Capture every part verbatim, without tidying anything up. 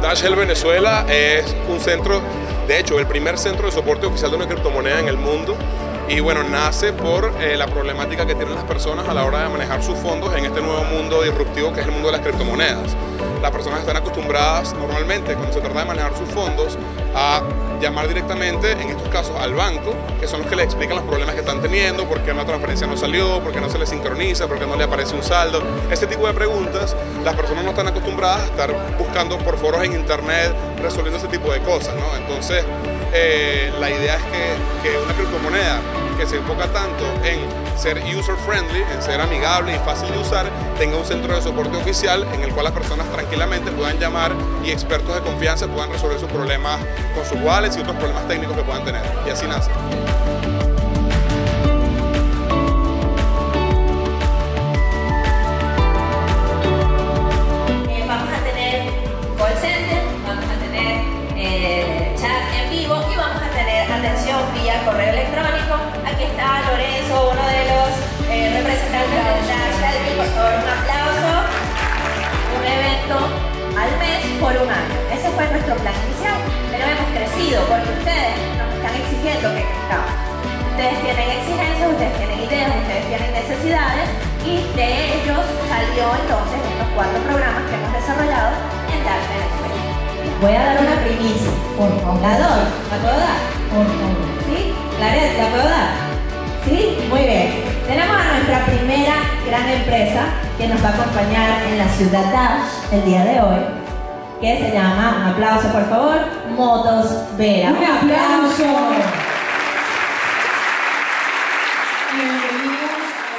Dash Hell Venezuela es un centro, de hecho, el primer centro de soporte oficial de una criptomoneda en el mundo. Y bueno, nace por eh, la problemática que tienen las personas a la hora de manejar sus fondos en este nuevo mundo disruptivo que es el mundo de las criptomonedas. Las personas están acostumbradas normalmente, cuando se trata de manejar sus fondos, a llamar directamente, en estos casos, al banco, que son los que les explican los problemas que están teniendo, por qué una transferencia no salió, por qué no se les sincroniza, por qué no le aparece un saldo. Este tipo de preguntas, las personas no están acostumbradas a estar buscando por foros en internet, resolviendo ese tipo de cosas, ¿no? Entonces, eh, la idea es que, que una criptomoneda que se enfoca tanto en ser user friendly, en ser amigable y fácil de usar, tenga un centro de soporte oficial en el cual las personas tranquilamente puedan llamar y expertos de confianza puedan resolver sus problemas con sus wallets y otros problemas técnicos que puedan tener. Y así nace. Eh, vamos a tener call center, vamos a tener eh, chat en vivo y vamos a tener atención vía correo electrónico. Aquí está Lorenzo, uno de los eh, representantes del Dash. Por favor, un aplauso. Un evento al mes por un año. Ese fue nuestro plan inicial, pero hemos crecido porque ustedes nos están exigiendo que crezcamos. Ustedes tienen exigencias, ustedes tienen ideas, ustedes tienen necesidades y de ellos salió entonces estos cuatro programas que hemos desarrollado en Dash Venezuela. Voy a dar una primicia. Por favor. ¿La doy? ¿La puedo dar? Por favor. ¿Sí? ¿Claret, la puedo dar? ¿Sí? Muy bien. Tenemos a nuestra primera gran empresa que nos va a acompañar en la ciudad Dash el día de hoy, que se llama, un aplauso por favor, Motos Vera. Un aplauso. Bienvenidos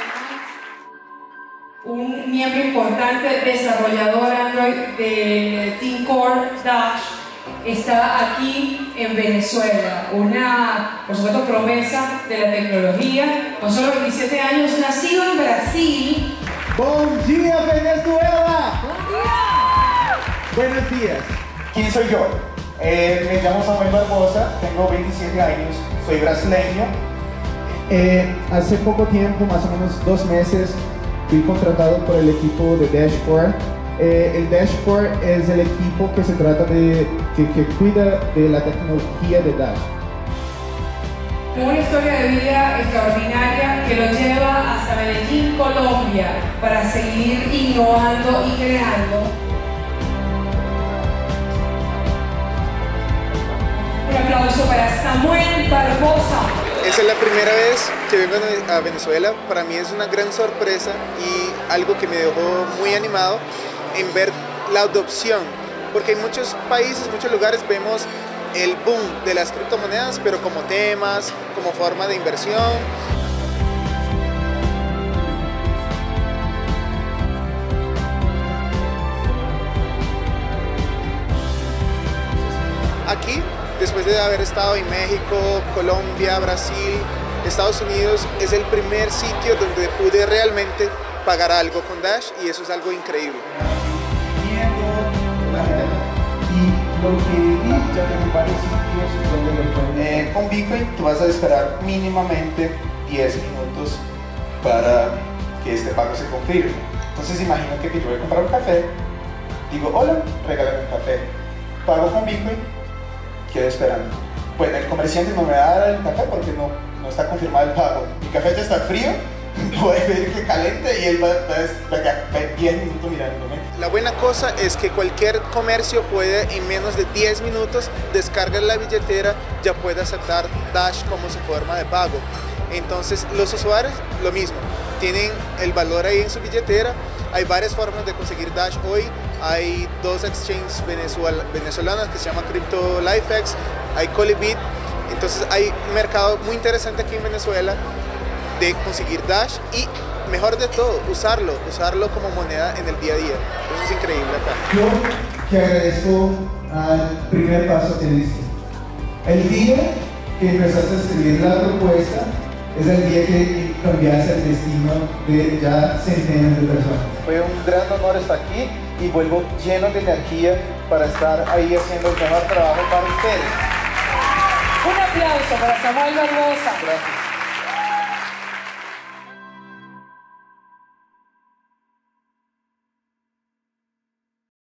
a un miembro importante, desarrollador Android de Team Core Dash. Está aquí en Venezuela, una, por supuesto, promesa de la tecnología, con solo veintisiete años, nacido en Brasil. ¡Buen día, Venezuela! Buenos días. ¿Quién soy yo? Eh, me llamo Samuel Barbosa, tengo veintisiete años, soy brasileño. Eh, hace poco tiempo, más o menos dos meses, fui contratado por el equipo de Dashcore. Eh, el Dashcore es el equipo que se trata de que, que cuida de la tecnología de Dash. Una historia de vida extraordinaria que lo lleva hasta Medellín, Colombia, para seguir innovando y creando. Un aplauso para Samuel Barbosa. Esa es la primera vez que vengo a Venezuela. Para mí es una gran sorpresa y algo que me dejó muy animado en ver la adopción, porque en muchos países, muchos lugares vemos el boom de las criptomonedas, pero como temas, como forma de inversión. Aquí, después de haber estado en México, Colombia, Brasil, Estados Unidos, es el primer sitio donde pude realmente pagar algo con Dash y eso es algo increíble. Y lo que vi ya en varios sitios donde lo pueden... Eh, con Bitcoin tú vas a esperar mínimamente diez minutos para que este pago se confirme. Entonces imagínate que yo voy a comprar un café, digo hola, regálame un café, pago con Bitcoin, quedo esperando. Pues el comerciante no me va a dar el café porque no, no está confirmado el pago. Mi café ya está frío, voy a pedir que caliente y él va, va, va a quedar diez minutos mirándome. La buena cosa es que cualquier comercio puede en menos de diez minutos descargar la billetera, ya puede aceptar Dash como su forma de pago. Entonces los usuarios lo mismo, tienen el valor ahí en su billetera. Hay varias formas de conseguir Dash hoy. Hay dos exchanges venezolanas que se llaman CryptoLifeX, hay Colibit. Entonces hay un mercado muy interesante aquí en Venezuela de conseguir Dash y mejor de todo, usarlo, usarlo como moneda en el día a día. Eso es increíble acá. Yo te agradezco al primer paso que diste. El día que empezaste a escribir la propuesta es el día que cambiaste el destino de ya centenas de personas. Fue un gran honor estar aquí y vuelvo lleno de energía para estar ahí haciendo el mejor trabajo para ustedes. Un aplauso para Samuel Barbosa. Gracias.